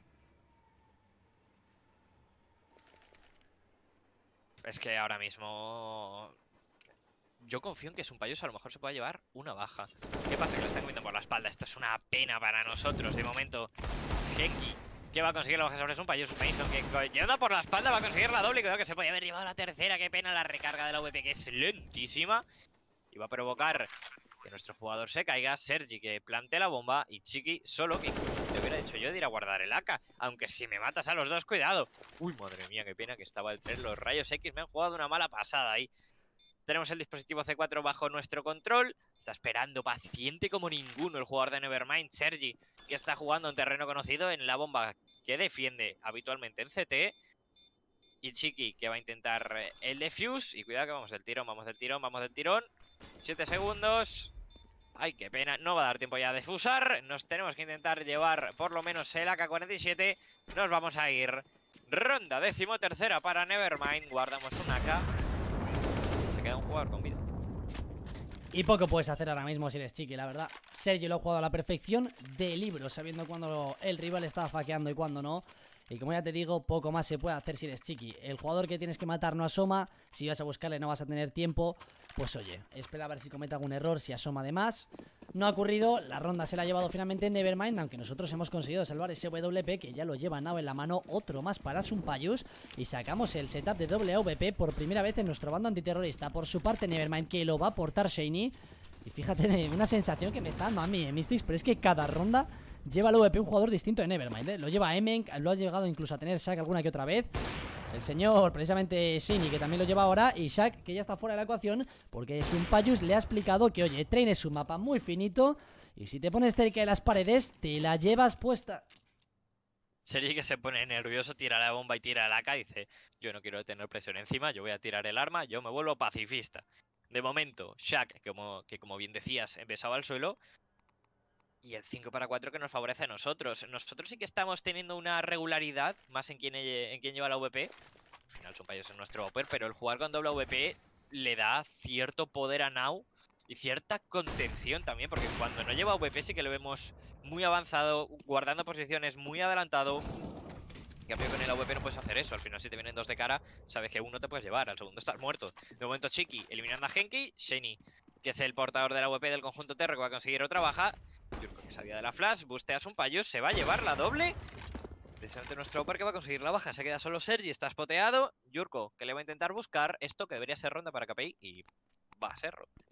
Es que ahora mismo... Yo confío en que Sumpayus a lo mejor se pueda llevar una baja. ¿Qué pasa? Que lo están comiendo por la espalda. Esto es una pena para nosotros. De momento, Genki, que va a conseguir la baja sobre Sumpayus. Mason, que yendo por la espalda va a conseguir la doble. Cuidado que se podía haber llevado la tercera. Qué pena la recarga de la V P, que es lentísima. Y va a provocar que nuestro jugador se caiga. Sergi, que plante la bomba. Y Chiqui solo, que te hubiera dicho yo de ir a guardar el A K. Aunque si me matas a los dos, cuidado. Uy, madre mía, qué pena que estaba el tres. Los rayos X me han jugado una mala pasada ahí. Tenemos el dispositivo C cuatro bajo nuestro control. Está esperando paciente como ninguno el jugador de Nevermind, Sergi, que está jugando en terreno conocido en la bomba que defiende habitualmente en C T. Y Chiqui, que va a intentar el defuse. Y cuidado que vamos del tirón, vamos del tirón, vamos del tirón. siete segundos. Ay, qué pena, no va a dar tiempo ya de fusar. Nos tenemos que intentar llevar por lo menos el A K cuarenta y siete. Nos vamos a ir. Ronda decimotercera para Nevermind. Guardamos un A K. Se queda un jugador con vida. Y poco puedes hacer ahora mismo si eres Chiqui, la verdad. Sergio lo ha jugado a la perfección de libro, sabiendo cuándo el rival estaba faqueando y cuándo no. Y como ya te digo, poco más se puede hacer si eres Chiqui. El jugador que tienes que matar no asoma. Si vas a buscarle no vas a tener tiempo. Pues oye, espera a ver si comete algún error, si asoma de más. No ha ocurrido, la ronda se la ha llevado finalmente Nevermind, aunque nosotros hemos conseguido salvar ese W P que ya lo lleva Nao en la mano. Otro más para Sumpayus. Y sacamos el setup de W P por primera vez en nuestro bando antiterrorista. Por su parte Nevermind, que lo va a aportar Shiny. Y fíjate, una sensación que me está dando a mí, eh, Mystics, pero es que cada ronda lleva el W P un jugador distinto de Nevermind, ¿eh? Lo lleva Emenk, lo ha llegado incluso a tener Shaq alguna que otra vez. El señor, precisamente Shiny, que también lo lleva ahora. Y Shaq, que ya está fuera de la ecuación, porque Sumpayus le ha explicado que, oye, Train es un mapa muy finito y si te pones cerca de las paredes, te la llevas puesta. Sergi, que se pone nervioso, tira la bomba y tira el A K. Dice, yo no quiero tener presión encima, yo voy a tirar el arma, yo me vuelvo pacifista. De momento, Shaq, que como, que como bien decías, empezaba al suelo. Y el cinco para cuatro que nos favorece a nosotros. Nosotros sí que estamos teniendo una regularidad más en quien, en quien lleva la V P. Al final Sumpayus es nuestro upper, pero el jugar con doble V P le da cierto poder a Nao y cierta contención también, porque cuando no lleva V P sí que lo vemos muy avanzado, guardando posiciones, muy adelantado. En cambio con el A W P no puedes hacer eso. Al final si te vienen dos de cara, sabes que uno te puedes llevar, al segundo estás muerto. De momento Chiqui eliminando a Genki. Shiny, que es el portador del A W P del conjunto Terra, que va a conseguir otra baja. Yurko, que sabía de la flash, bustea a Sumpayus, se va a llevar la doble. Precisamente nuestro upper que va a conseguir la baja. Se queda solo Sergi, está spoteado. Yurko, que le va a intentar buscar esto que debería ser ronda para K P I. Y va a ser ronda.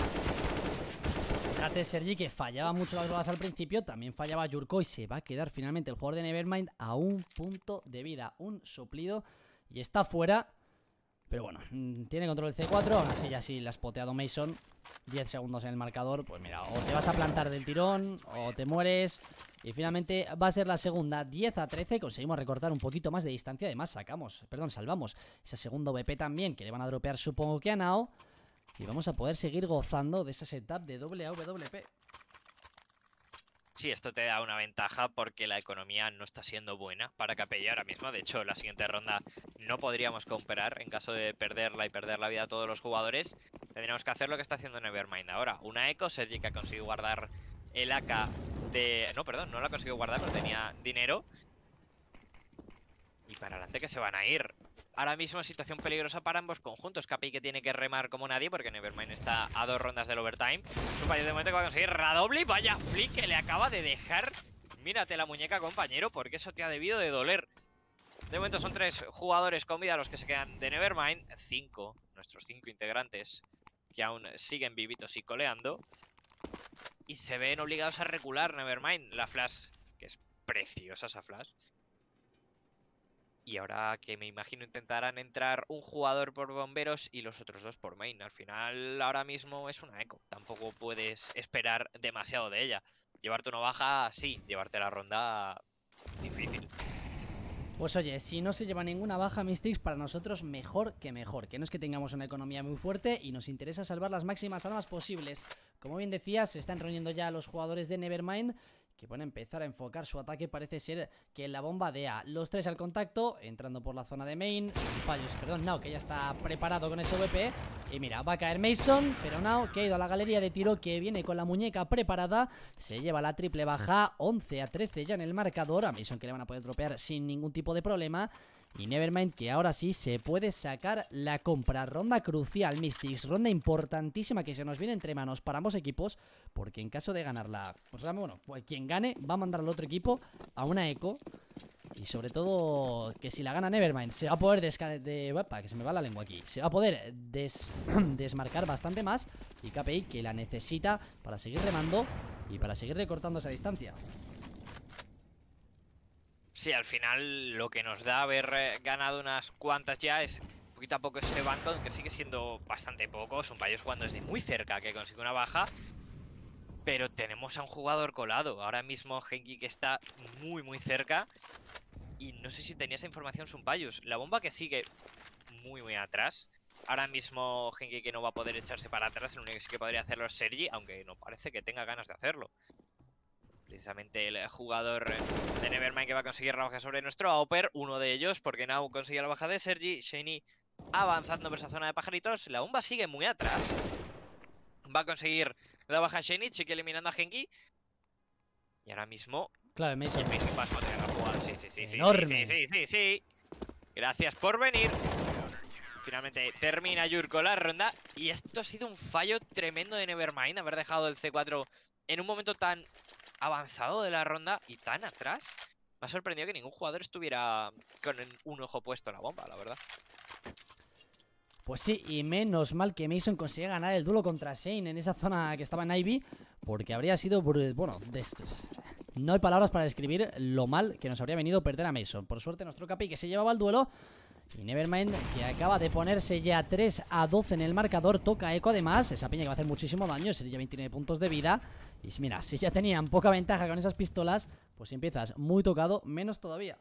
Fíjate, Sergi, que fallaba mucho las balas al principio. También fallaba Yurko y se va a quedar finalmente el jugador de Nevermind a un punto de vida. Un suplido y está fuera. Pero bueno, tiene control del C cuatro. Aún así ya sí la ha spoteado Mason. diez segundos en el marcador. Pues mira, o te vas a plantar del tirón o te mueres. Y finalmente va a ser la segunda. diez a trece. Conseguimos recortar un poquito más de distancia. Además sacamos, perdón, salvamos esa segunda V P también, que le van a dropear supongo que a Nao. Y vamos a poder seguir gozando de esa setup de doble A W P. Sí, esto te da una ventaja porque la economía no está siendo buena para K P I ahora mismo. De hecho, la siguiente ronda no podríamos comprar en caso de perderla y perder la vida a todos los jugadores. Tendríamos que hacer lo que está haciendo Nevermind ahora. Una eco, Sergi, que ha conseguido guardar el A K de... No, perdón, no la ha conseguido guardar, no tenía dinero. Y para adelante que se van a ir. Ahora mismo situación peligrosa para ambos conjuntos. K P I que tiene que remar como nadie porque Nevermind está a dos rondas del overtime. Sumpayus de momento que va a conseguir la doble. Y vaya flick que le acaba de dejar. Mírate la muñeca, compañero, porque eso te ha debido de doler. De momento son tres jugadores con vida los que se quedan de Nevermind. Cinco, nuestros cinco integrantes que aún siguen vivitos y coleando. Y se ven obligados a recular Nevermind. La flash, que es preciosa esa flash. Y ahora que me imagino intentarán entrar un jugador por bomberos y los otros dos por main. Al final ahora mismo es una eco. Tampoco puedes esperar demasiado de ella. Llevarte una baja, sí. Llevarte la ronda, difícil. Pues oye, si no se lleva ninguna baja Mystics, para nosotros mejor que mejor. Que no es que tengamos una economía muy fuerte y nos interesa salvar las máximas armas posibles. Como bien decías, se están reuniendo ya los jugadores de Nevermind, que van a empezar a enfocar su ataque. Parece ser que la bomba de A. Los tres al contacto, entrando por la zona de main. Sumpayus, perdón, Nao, que ya está preparado con ese V P. Y mira, va a caer Mason, pero Nao, que ha ido a la galería de tiro, que viene con la muñeca preparada, se lleva la triple baja. Once a trece ya en el marcador. A Mason que le van a poder dropear sin ningún tipo de problema. Y Nevermind que ahora sí se puede sacar la compra. Ronda crucial, Mystics. Ronda importantísima que se nos viene entre manos para ambos equipos. Porque en caso de ganarla, pues bueno, pues quien gane va a mandar al otro equipo a una eco. Y sobre todo que si la gana Nevermind se va a poder desca de, uepa, que se me va la lengua aquí. Se va a poder des desmarcar bastante más. Y K P I que la necesita para seguir remando y para seguir recortando esa distancia. Sí, al final lo que nos da haber eh, ganado unas cuantas ya es poquito a poco ese banco, aunque sigue siendo bastante poco. Sumpayus jugando desde muy cerca que consigue una baja. Pero tenemos a un jugador colado. Ahora mismo Genki que está muy muy cerca. Y no sé si tenía esa información Sumpayus. La bomba que sigue muy muy atrás. Ahora mismo Genki que no va a poder echarse para atrás, el único que sí que podría hacerlo es Sergi, aunque no parece que tenga ganas de hacerlo. Precisamente el jugador de Nevermind que va a conseguir la baja sobre nuestro Auper, uno de ellos, porque Now consigue la baja de Sergi. Shiny avanzando por esa zona de pajaritos, la bomba sigue muy atrás. Va a conseguir la baja Shiny, sigue eliminando a Genki. Y ahora mismo... Claro, Mason. El Mason va a poder la jugada. Sí, sí, sí, sí, Enorme. sí, sí, sí, sí. Gracias por venir. Finalmente termina Yurko la ronda. Y esto ha sido un fallo tremendo de Nevermind, haber dejado el C cuatro en un momento tan avanzado de la ronda y tan atrás. Me ha sorprendido que ningún jugador estuviera con un ojo puesto en la bomba, la verdad. Pues sí, y menos mal que Mason consigue ganar el duelo contra Shane en esa zona que estaba en Ivy, porque habría sido, bueno, no hay palabras para describir lo mal que nos habría venido perder a Mason. Por suerte nuestro Capi que se llevaba el duelo, y Nevermind que acaba de ponerse ya tres a doce en el marcador. Toca eco además, esa piña que va a hacer muchísimo daño, sería veintinueve puntos de vida. Y mira, si ya tenían poca ventaja con esas pistolas, pues si empiezas muy tocado, menos todavía.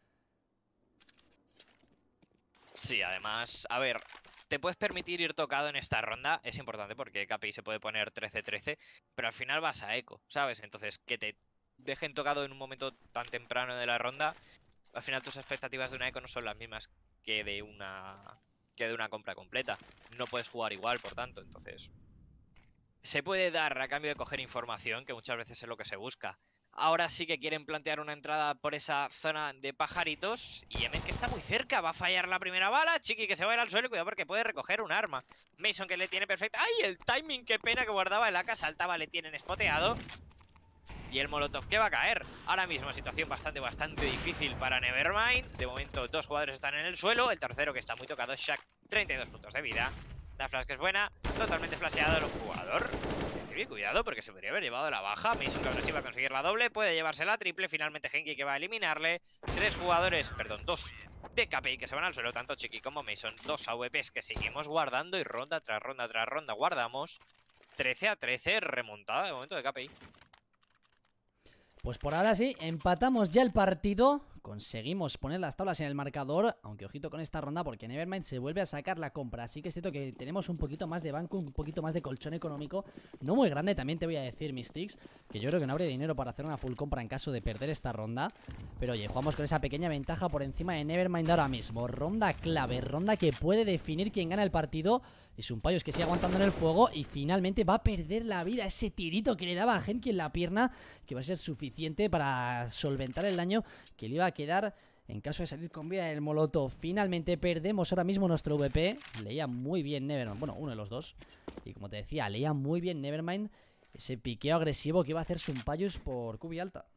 Sí, además, a ver, te puedes permitir ir tocado en esta ronda, es importante porque Capi se puede poner trece trece, pero al final vas a eco, ¿sabes? Entonces, que te dejen tocado en un momento tan temprano de la ronda, al final tus expectativas de una eco no son las mismas que de una que de una compra completa. No puedes jugar igual, por tanto, entonces se puede dar a cambio de coger información, que muchas veces es lo que se busca. Ahora sí que quieren plantear una entrada por esa zona de pajaritos. Y Emet que está muy cerca, va a fallar la primera bala. Chiqui que se va a ir al suelo, cuidado porque puede recoger un arma. Mason que le tiene perfecto. ¡Ay! El timing, qué pena que guardaba el A K. Saltaba, le tienen spoteado. Y el Molotov que va a caer. Ahora mismo situación bastante, bastante difícil para Nevermind. De momento dos jugadores están en el suelo. El tercero que está muy tocado es Shaq, treinta y dos puntos de vida. La flash que es buena, totalmente flasheado el jugador. Bien, cuidado porque se podría haber llevado la baja. Mason que ahora sí va a conseguir la doble, puede llevarse la triple. Finalmente Genki que va a eliminarle. Tres jugadores, perdón, dos de K P I que se van al suelo, tanto Chiqui como Mason. Dos A W Ps que seguimos guardando y ronda tras ronda tras ronda guardamos. trece a trece, remontada de momento de K P I. Pues por ahora sí, empatamos ya el partido. Conseguimos poner las tablas en el marcador. Aunque ojito con esta ronda porque Nevermind se vuelve a sacar la compra. Así que es cierto que tenemos un poquito más de banco, un poquito más de colchón económico. No muy grande, también te voy a decir, Mystics, que yo creo que no habría dinero para hacer una full compra en caso de perder esta ronda. Pero oye, jugamos con esa pequeña ventaja por encima de Nevermind ahora mismo. Ronda clave, ronda que puede definir quién gana el partido. Es un Payos que sigue aguantando en el fuego y finalmente va a perder la vida. Ese tirito que le daba a Genki en la pierna, que va a ser suficiente para solventar el daño que le iba a quedar en caso de salir con vida del Molotov. Finalmente perdemos ahora mismo nuestro V P. Leía muy bien Nevermind, bueno, uno de los dos. Y como te decía, leía muy bien Nevermind ese piqueo agresivo que iba a hacer Sumpayus por Cubi alta.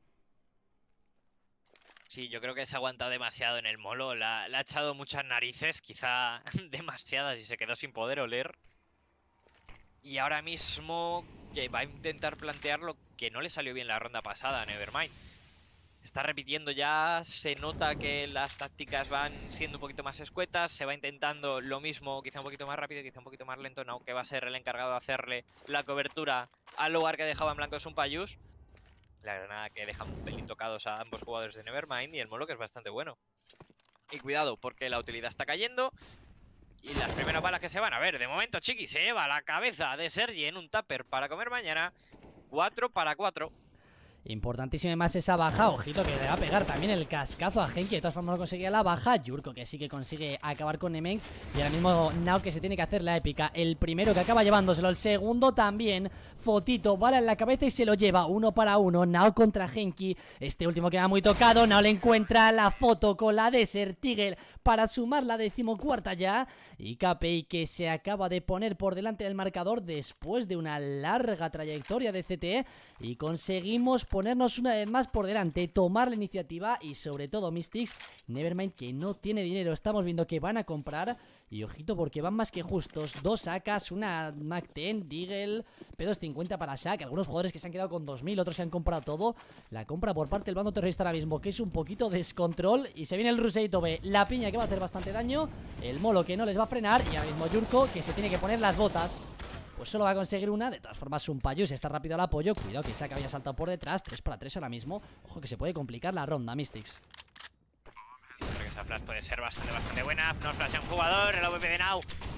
Sí, yo creo que se ha aguantado demasiado en el molo. Le ha, le ha echado muchas narices, quizá demasiadas, y se quedó sin poder oler. Y ahora mismo que va a intentar plantear lo que no le salió bien la ronda pasada a Nevermind. Está repitiendo ya, se nota que las tácticas van siendo un poquito más escuetas. Se va intentando lo mismo, quizá un poquito más rápido, quizá un poquito más lento. No, que va a ser el encargado de hacerle la cobertura al lugar que dejaba en blanco Sumpayus. La granada que deja un pelín tocados a ambos jugadores de Nevermind y el molo que es bastante bueno. Y cuidado porque la utilidad está cayendo. Y las primeras balas que se van a ver. De momento Chiqui se lleva la cabeza de Sergi en un tupper para comer mañana. cuatro para cuatro. Importantísima más esa baja. Ojito que le va a pegar también el cascazo a Genki. De todas formas no conseguía la baja. Yurko que sí que consigue acabar con Nemen. Y ahora mismo Now que se tiene que hacer la épica. El primero que acaba llevándoselo. El segundo también. Fotito, bala en la cabeza y se lo lleva. Uno para uno. Now contra Genki. Este último queda muy tocado. Now le encuentra la foto con la Desert Eagle para sumar la decimocuarta ya. Y K P I que se acaba de poner por delante del marcador después de una larga trayectoria de C T E. Y conseguimos ponernos una vez más por delante, tomar la iniciativa y sobre todo Mystics, Nevermind que no tiene dinero. Estamos viendo que van a comprar y ojito porque van más que justos. Dos A Ks, una Mac diez, Deagle, P doscientos cincuenta para Shaq. Algunos jugadores que se han quedado con dos mil, otros que han comprado todo. La compra por parte del bando terrorista ahora mismo, que es un poquito descontrol. Y se viene el Ruseito B, la piña que va a hacer bastante daño, el molo que no les va a frenar y ahora mismo Yurko que se tiene que poner las botas. Pues solo va a conseguir una. De todas formas Sumpayus está rápido al apoyo. Cuidado que Shaq había saltado por detrás. tres para tres ahora mismo. Ojo que se puede complicar la ronda, Mystics. Creo que esa flash puede ser bastante, bastante buena. Nos flashea un jugador, el A W P de Now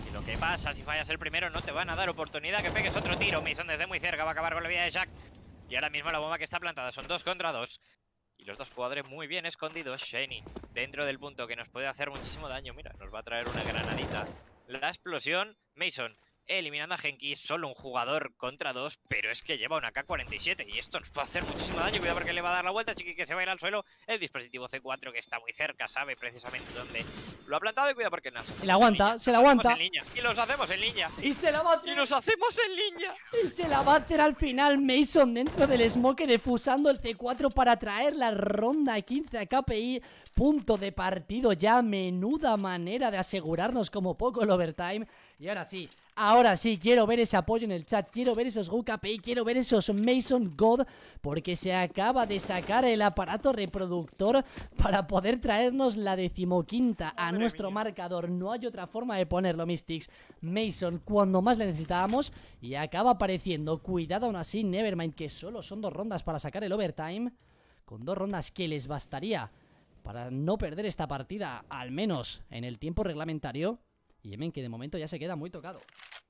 Y lo que pasa, si fallas el primero, no te van a dar oportunidad que pegues otro tiro. Mason desde muy cerca va a acabar con la vida de Jack. Y ahora mismo la bomba que está plantada son dos contra dos. Y los dos jugadores muy bien escondidos. Shani dentro del punto que nos puede hacer muchísimo daño. Mira, nos va a traer una granadita. La explosión. Mason eliminando a Genki. Solo un jugador contra dos. Pero es que lleva una K cuarenta y siete. Y esto nos puede hacer muchísimo daño. Cuidado porque le va a dar la vuelta. Chiqui que se va a ir al suelo. El dispositivo C cuatro que está muy cerca. Sabe precisamente dónde lo ha plantado. Y cuidado porque no. Se la aguanta, se la aguanta. Y los hacemos en línea. Y se la va a hacer. Y los hacemos en línea. Y se la va a hacer al final Mason dentro del smoke, defusando el C cuatro para traer la ronda quince a K P I. Punto de partido ya, menuda manera de asegurarnos como poco el overtime. Y ahora sí, ahora sí, quiero ver ese apoyo en el chat, quiero ver esos Go K P I, quiero ver esos Mason God, porque se acaba de sacar el aparato reproductor para poder traernos la decimoquinta a nuestro marcador. No hay otra forma de ponerlo, Mystics. Mason cuando más le necesitábamos y acaba apareciendo. Cuidado aún así, Nevermind, que solo son dos rondas para sacar el overtime. Con dos rondas que les bastaría para no perder esta partida, al menos en el tiempo reglamentario. Y Yemen, que de momento ya se queda muy tocado.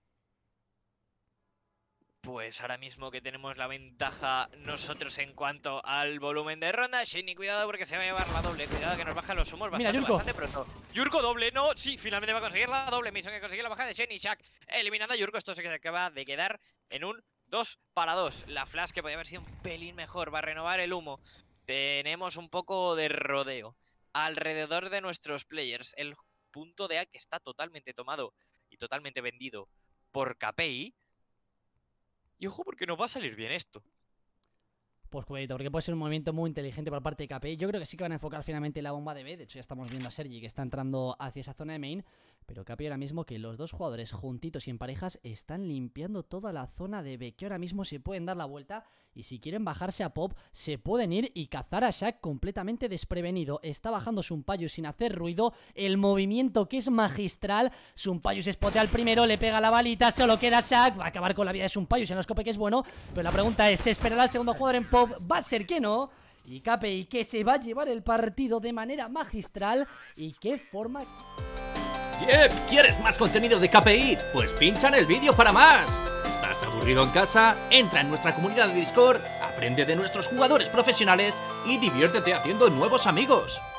Pues ahora mismo que tenemos la ventaja nosotros en cuanto al volumen de ronda. Shani, cuidado porque se va a llevar la doble. Cuidado que nos bajan los humos bastante, Mira, Yurko. bastante pronto. Yurko doble, no, sí, finalmente va a conseguir la doble. Mason que consigue la baja de Shani. Shaq eliminando a Yurko. Esto se acaba de quedar en un dos para dos. La flash que podía haber sido un pelín mejor. Va a renovar el humo. Tenemos un poco de rodeo alrededor de nuestros players. El punto de A que está totalmente tomado y totalmente vendido por K P I. Y ojo porque nos va a salir bien esto. Pues cuidado, porque puede ser un movimiento muy inteligente por parte de K P I. Yo creo que sí que van a enfocar finalmente la bomba de B. De hecho ya estamos viendo a Sergi que está entrando hacia esa zona de main. Pero K P I ahora mismo que los dos jugadores juntitos y en parejas están limpiando toda la zona de B, que ahora mismo se pueden dar la vuelta. Y si quieren bajarse a Pop, se pueden ir y cazar a Shaq completamente desprevenido. Está bajando Sumpayus sin hacer ruido. El movimiento que es magistral. Sumpayus espotea al primero, le pega la balita, solo queda Shaq. Va a acabar con la vida de Sumpayus en los Cope, que es bueno. Pero la pregunta es, ¿se esperará el segundo jugador en Pop? Va a ser que no. Y K P I que se va a llevar el partido de manera magistral. Y qué forma... Yep, ¿quieres más contenido de K P I? Pues pincha en el vídeo para más. ¿Estás aburrido en casa? Entra en nuestra comunidad de Discord, aprende de nuestros jugadores profesionales y diviértete haciendo nuevos amigos.